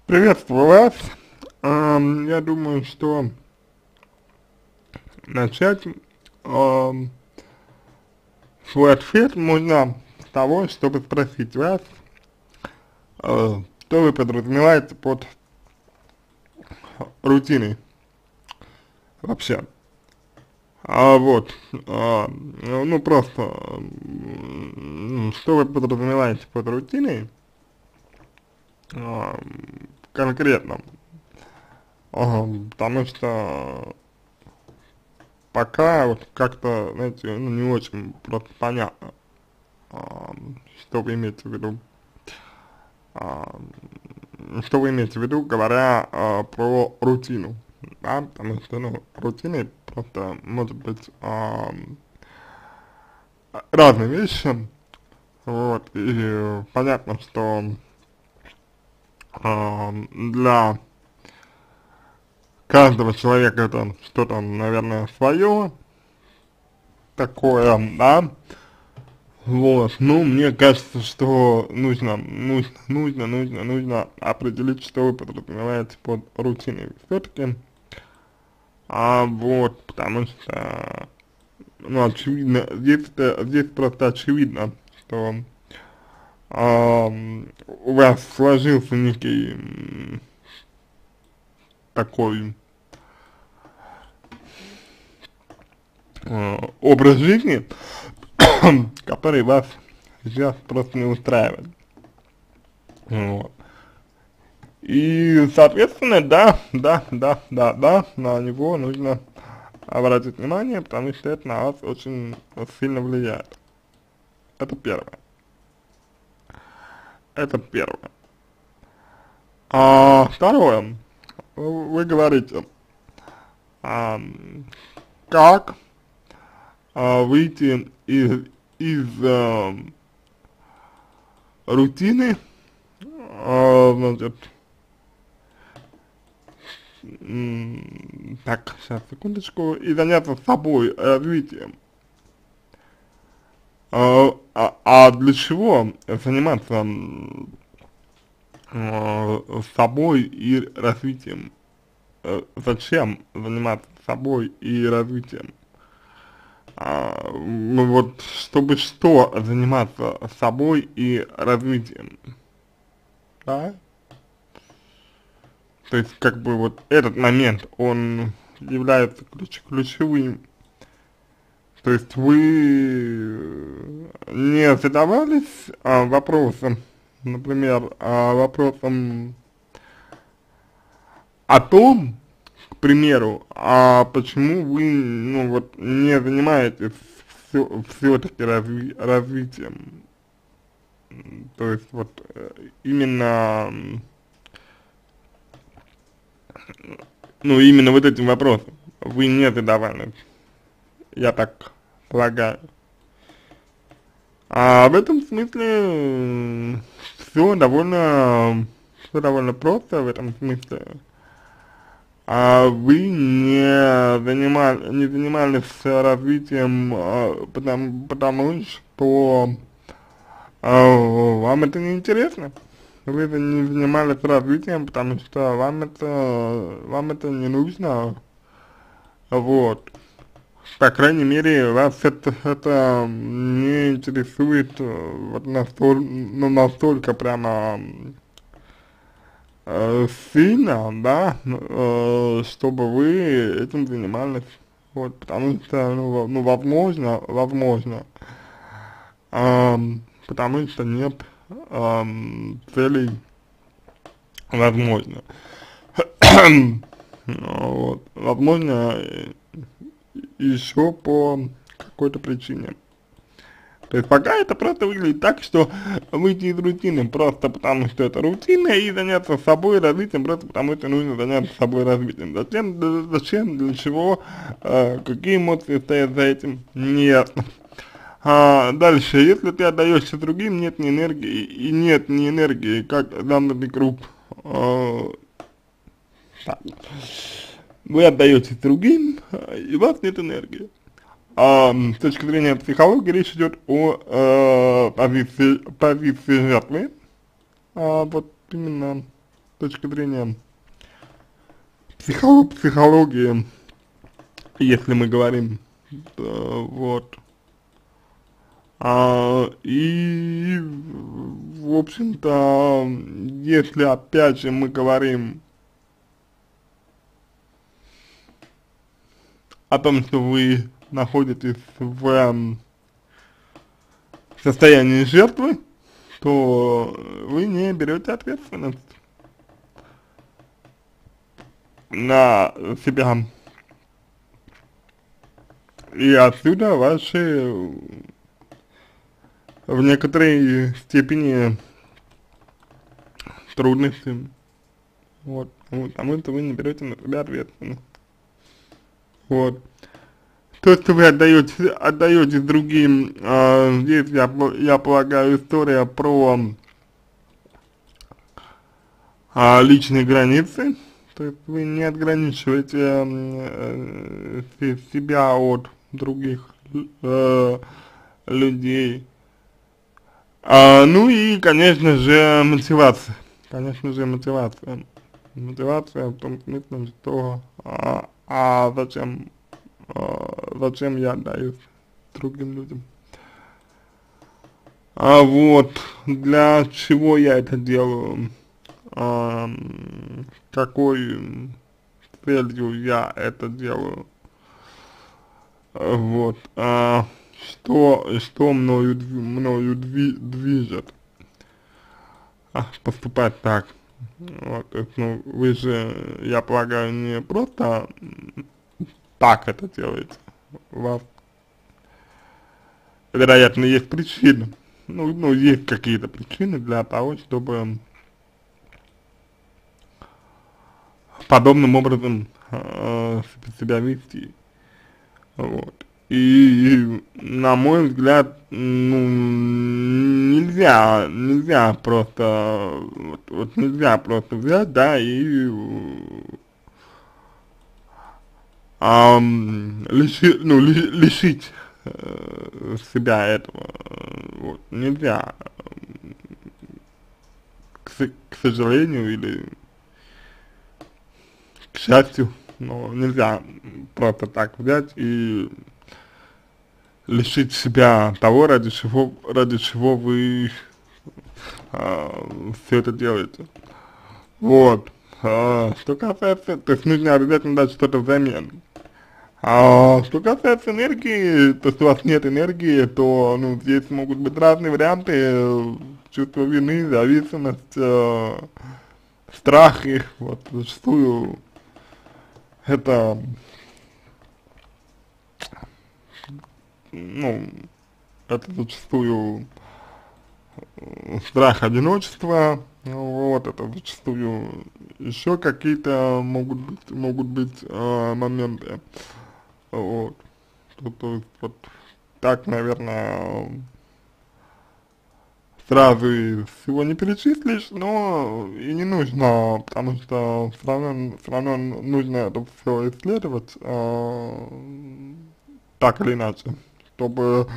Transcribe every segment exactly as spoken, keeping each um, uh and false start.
Приветствую вас. Ам, я думаю, что начать ам, свой ответ можно с того, чтобы спросить вас, э, что вы подразумеваете под рутиной вообще. А вот, а, ну просто, м, что вы подразумеваете под рутиной а, конкретно, а, потому что пока вот как-то, знаете, ну, не очень просто понятно, а, что вы имеете в виду, а, что вы имеете в виду, говоря а, про рутину, да, потому что, ну, рутиной просто может быть а, разные вещи, вот, и понятно, что а, для каждого человека это что-то, наверное, свое такое, да. Вот, ну, мне кажется, что нужно, нужно, нужно, нужно, нужно определить, что вы подразумеваете под рутиной все-таки, а вот, потому что, ну, очевидно, здесь, э, здесь просто очевидно, что а, у вас сложился некий м, такой э, образ жизни, который вас сейчас просто не устраивает, вот. И, соответственно, да, да, да, да, да, на него нужно обратить внимание, потому что это на вас очень сильно влияет. Это первое. Это первое. А второе. Вы говорите, а, как а, выйти из, из а, рутины, а, значит, м, так, сейчас, секундочку, и заняться собой, развитием. А, а, а для чего заниматься м, а, собой и развитием? Э, Зачем заниматься собой и развитием? А, ну вот, чтобы что заниматься собой и развитием, да? То есть, как бы вот этот момент, он является ключ ключевым. То есть вы не задавались а, вопросом, например, а, вопросом о том, к примеру, а почему вы, ну вот, не занимаетесь все-таки разви развитием, то есть вот э, именно, м, ну именно вот этим вопросом вы не задавались, я так полагаю. А в этом смысле все довольно, все довольно просто в этом смысле. А вы не занимали, не занимались развитием, а, потому, потому что а, вам это не интересно. Вы это не занимались развитием, потому что вам это, вам это не нужно, вот. По крайней мере, вас это, это не интересует э, вот настоль, ну, настолько прямо э, сильно, да, э, чтобы вы этим занимались, вот, потому что, ну, во- ну возможно, возможно, эм, потому что нет эм, целей, возможно, Ну, вот, возможно, э, еще по какой-то причине. То есть пока это просто выглядит так, что выйти из рутины просто потому, что это рутина, и заняться собой развитием просто потому, что нужно заняться собой развитием. Зачем, да, зачем, для чего, э, какие эмоции стоят за этим, нет. А, дальше, если ты отдаешься другим, нет ни энергии, и нет ни энергии, как замкнутый круг. Э, так. Вы отдаетесь другим, э, и у вас нет энергии. А, с точки зрения психологии речь идет о э, позиции, позиции жертвы, а, вот именно точки зрения психо психологии, если мы говорим, э, вот. А, и, в общем-то, если опять же мы говорим о том, что вы находитесь в эм, состоянии жертвы, то вы не берете ответственность на себя. И отсюда ваши в некоторой степени трудности. Вот. Потому что вы не берете на себя ответственность. Вот. То, что вы отдаете, отдаете другим, э, здесь, я, я полагаю, история про э, личные границы. То есть вы не отграничиваете э, э, себя от других э, людей. А, ну и, конечно же, мотивация. Конечно же, мотивация. Мотивация в том смысле, что а, а зачем, а, зачем я отдаюсь другим людям. А вот, для чего я это делаю, а, какой целью я это делаю, а, вот, а, что, что мною, мною дви, движет а, поступать так. Вот, то есть, ну, вы же, я полагаю, не просто так это делаете. У вас, вероятно, есть причины. Ну, ну есть какие-то причины для того, чтобы подобным образом э, себя вести. Вот. И, на мой взгляд, ну, нельзя, нельзя просто, вот, вот нельзя просто взять, да, и а, лиши, ну, ли, лишить э, себя этого, вот, нельзя, к, к сожалению, или к счастью, но нельзя просто так взять и лишить себя того, ради чего, ради чего вы а, все это делаете. Вот. А, что касается, то есть нужно обязательно дать что-то взамен. А что касается энергии, то есть у вас нет энергии, то, ну, здесь могут быть разные варианты: чувство вины, зависимость, э, страхи, вот, зачастую это, ну, это зачастую страх одиночества, вот, это зачастую еще какие-то могут быть, могут быть э, моменты, вот, то, то есть, вот, так, наверное, сразу и всего не перечислишь, но и не нужно, потому что все равно, все равно нужно это все исследовать, э, так или иначе, чтобы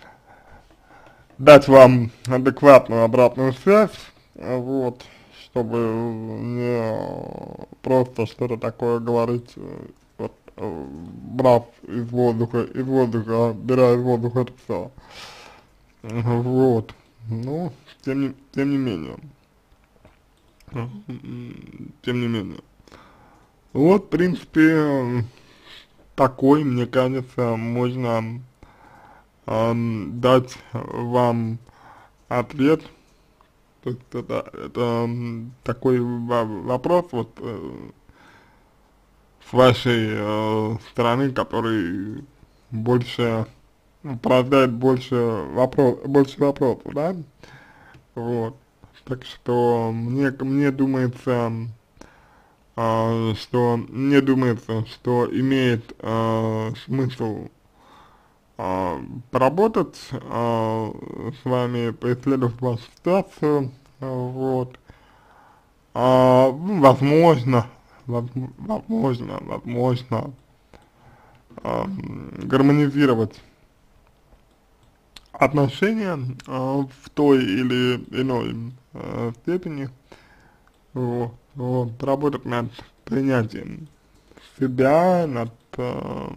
дать вам адекватную обратную связь, э, вот, чтобы не просто что-то такое говорить, э, вот, э, брав из воздуха, из воздуха, беря из воздуха это все, вот, ну, тем не, тем не менее, тем не менее, вот, в принципе, такой, мне кажется, можно эм, дать вам ответ. То есть это, это м, такой вопрос вот э, с вашей э, стороны, который больше, ну, порождает больше вопрос, больше вопросов, да? Вот. Так что мне, мне думается, э, что, мне думается, что имеет э, смысл а, поработать а, с вами, поисследовать вашу ситуацию, а, вот, а, ну, возможно, возможно, возможно, а, гармонизировать отношения а, в той или иной а, степени, вот, вот, работать над принятием себя, над э,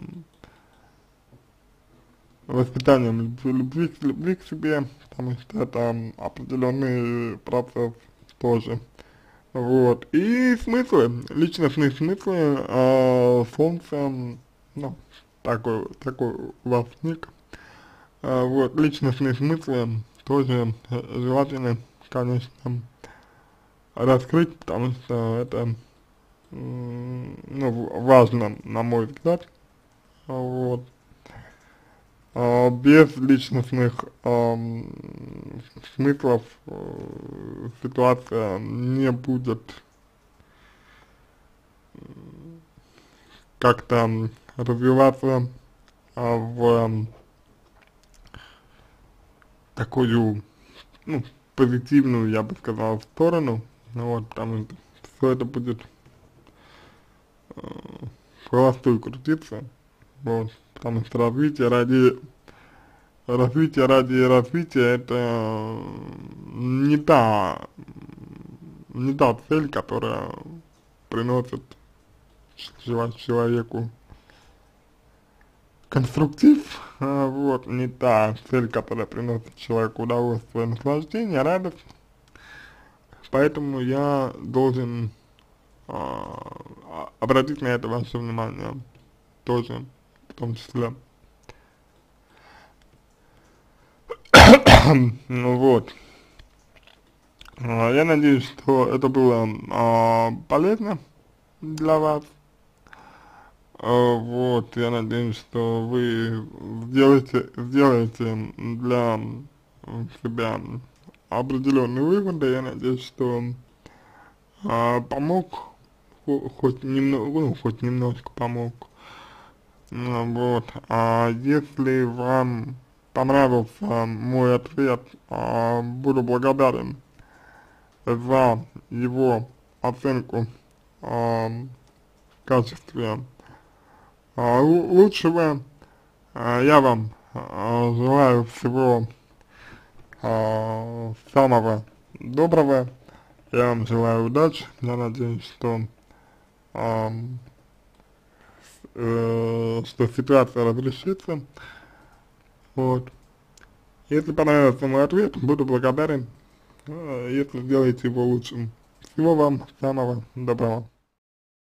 воспитанием любви, к- любви к себе, потому что это определенный процесс тоже. Вот. И смыслы, личностные смыслы э, солнца, ну, такой, такой у вас ник. Э, вот, личностные смыслы тоже э, желательно, конечно, раскрыть, потому что это, м, ну, важно, на мой взгляд. Вот. А без личностных ам, смыслов э, ситуация не будет как-то развиваться а, в такую, ну, позитивную, я бы сказал, сторону. Ну вот, потому что все это будет э, в холостую крутиться. Вот, потому что развитие ради развитие ради развития это не та не та цель, которая приносит чело- человеку конструктив, а, вот, не та цель, которая приносит человеку удовольствие, наслаждение, радость, поэтому я должен а, а, обратить на это ваше внимание тоже, в том числе. Ну вот, А, я надеюсь, что это было а, полезно для вас. А, вот, я надеюсь, что вы сделаете, сделаете для себя определенные выводы. Я надеюсь, что а, помог, хо- хоть немного, ну, хоть немножко помог. Ну, вот, а если вам понравился мой ответ, а, буду благодарен за его оценку а, в качестве а, лу- лучшего. А, я вам а, желаю всего а, самого доброго. Я вам желаю удачи. Я надеюсь, что, а, э, что ситуация разрешится. Вот. Если понравился мой ответ, буду благодарен, э, если сделаете его лучшим. Всего вам самого доброго.